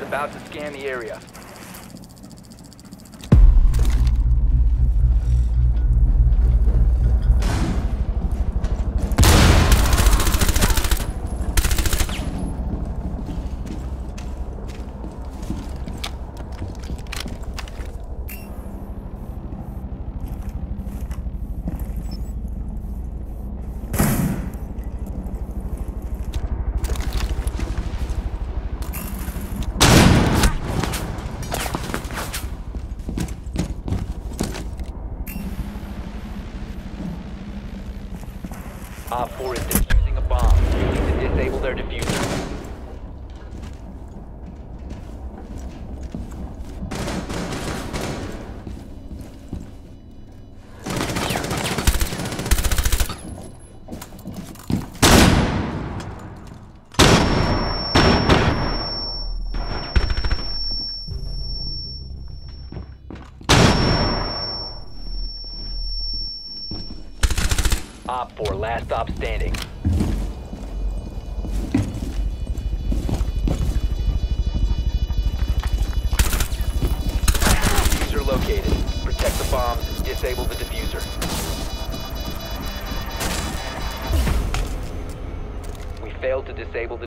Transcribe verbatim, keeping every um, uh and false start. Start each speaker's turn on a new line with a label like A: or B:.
A: about to scan the area. Op four is defusing a bomb. You need to disable their diffuser. Op four, last stop standing. Diffuser located. Protect the bombs, disable the diffuser. We failed to disable the